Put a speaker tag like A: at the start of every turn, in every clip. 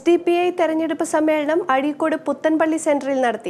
A: SDPI തെരഞ്ഞെടുപ്പ് സമ്മേളനം അഴീക്കോട് പുത്തൻപള്ളി സെന്ററിൽ നടത്തി.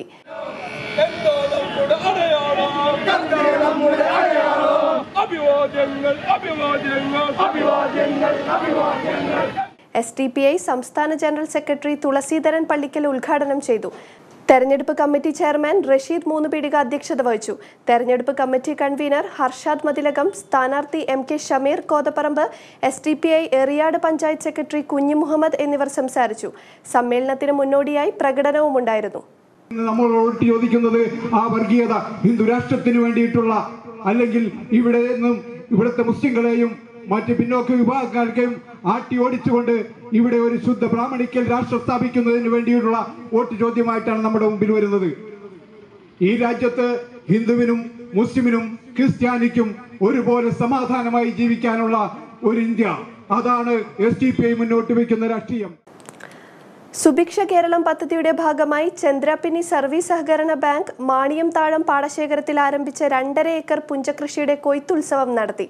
A: SDPI സംസ്ഥാന ജനറൽ സെക്രട്ടറി തുളസീധരൻ പള്ളിക്കൽ ഉദ്ഘാടനം ചെയ്തു. തെരഞ്ഞെടുപ്പ് കമ്മിറ്റി ചെയർമാൻ റഷീദ് മൂന്നുപീടിക അധ്യക്ഷത വഹിച്ചു. തെരഞ്ഞെടുപ്പ് കമ്മിറ്റി കൺവീനർ ഹർഷാദ് മതിലകം, സ്ഥാനാർത്ഥി MK Shameer Kothaparambu, SDPI Eriyad panchayat secretary Kunhi Muhammad എന്നിവർ സംസാരിച്ചു. സമ്മേളനത്തിന് മുന്നോടിയായി പ്രകടനവും ഉണ്ടായിരുന്നു.
B: നമ്മളോട് ചോദിക്കുന്നത് ആ വർഗീയത ഹിന്ദുരാഷ്ട്രത്തിന് വേണ്ടിയിട്ടുള്ള അല്ലെങ്കിൽ ഇവിടുത്തെ മുസ്ലിങ്ങളെയും മറ്റ് പിന്നോക്ക വിഭാഗക്കാർക്കും ആട്ടി ഓടിച്ചുകൊണ്ട് ഇവിടെ ഒരു ശുദ്ധ ബ്രാഹ്മണിക്കൽ രാഷ്ട്രം സ്ഥാപിക്കുന്നതിന് വേണ്ടിയിട്ടുള്ള വോട്ട് ചോദ്യമായിട്ടാണ് നമ്മുടെ മുമ്പിൽ വരുന്നത്. ഈ രാജ്യത്ത് ഹിന്ദുവിനും മുസ്ലിമിനും ക്രിസ്ത്യാനിക്കും ഒരുപോലെ സമാധാനമായി ജീവിക്കാനുള്ള ഒരു ഇന്ത്യ, അതാണ് SDPI മുന്നോട്ട് വയ്ക്കുന്ന രാഷ്ട്രീയം.
A: സുഭിക്ഷ കേരളം പദ്ധതിയുടെ ഭാഗമായി ചന്ദ്രാപിന്നി സർവീസ് സഹകരണ ബാങ്ക് മാണിയം താഴം പാടശേഖരത്തിൽ ആരംഭിച്ച 2.5 ഏക്കർ പുഞ്ചകൃഷിയുടെ കൊയ്ത്തുത്സവം നടത്തി.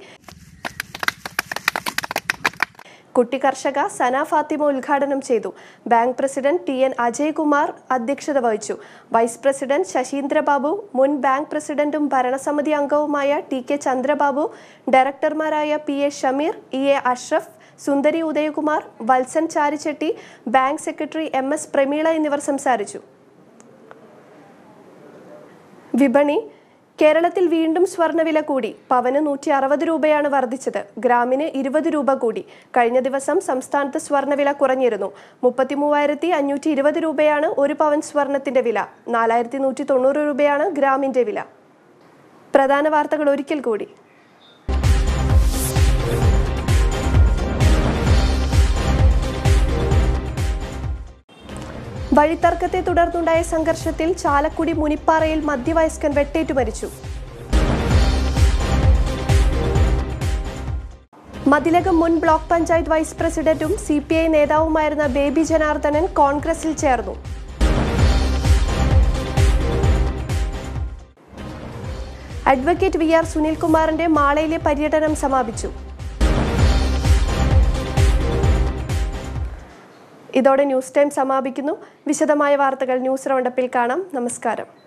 A: കുട്ടി കർഷക സന ഫാത്തിമ ഉദ്ഘാടനം ചെയ്തു. ബാങ്ക് പ്രസിഡന്റ് TN അജയ്കുമാർ അധ്യക്ഷത വഹിച്ചു. വൈസ് പ്രസിഡന്റ് ശശീന്ദ്രബാബു, മുൻ ബാങ്ക് പ്രസിഡന്റും ഭരണസമിതി അംഗവുമായ TK ചന്ദ്രബാബു, ഡയറക്ടർമാരായ PA Shameer, EA Ashraf, Sundari Udayakumar, Valsan Charichetty, bank secretary MS Prameela എന്നിവർ സംസാരിച്ചു. വിപണി. കേരളത്തിൽ വീണ്ടും സ്വർണ്ണവില കൂടി. പവന് 160 രൂപയാണ് വർദ്ധിച്ചത്. ഗ്രാമിന് 20 രൂപ കൂടി. കഴിഞ്ഞ ദിവസം സംസ്ഥാനത്ത് സ്വർണ്ണവില കുറഞ്ഞിരുന്നു. 33,520 രൂപയാണ് ഒരു പവൻ സ്വർണത്തിന്റെ വില. 4,190 രൂപയാണ് ഗ്രാമിന്റെ വില. പ്രധാന വാർത്തകൾ ഒരിക്കൽ കൂടി. വഴിത്തർക്കത്തെ തുടർന്നുണ്ടായ സംഘർഷത്തിൽ ചാലക്കുടി മുനിപ്പാറയിൽ മധ്യവയസ്കൻ വെട്ടേറ്റു മരിച്ചു. മതിലകം മുൻ ബ്ലോക്ക് പഞ്ചായത്ത് വൈസ് പ്രസിഡന്റും CPI നേതാവുമായിരുന്ന ബേബി ജനാർദ്ദനൻ കോൺഗ്രസിൽ ചേർന്നു. അഡ്വക്കേറ്റ് VR സുനിൽകുമാറിന്റെ മാളയിലെ പര്യടനം സമാപിച്ചു. ഇതോടെ ന്യൂസ് ടൈം സമാപിക്കുന്നു. വിശദമായ വാർത്തകൾ ന്യൂസ് റൗണ്ടപ്പിൽ കാണാം. നമസ്കാരം.